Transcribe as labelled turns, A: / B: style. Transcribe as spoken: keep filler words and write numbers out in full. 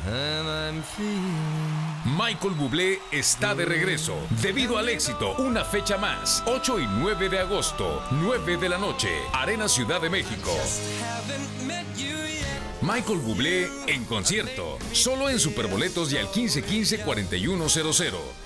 A: Michael Bublé está de regreso. Debido al éxito, una fecha más. ocho y nueve de agosto, nueve de la noche. Arena Ciudad de México. Michael Bublé en concierto. Solo en Superboletos y al quince quince cuarenta y uno cero cero.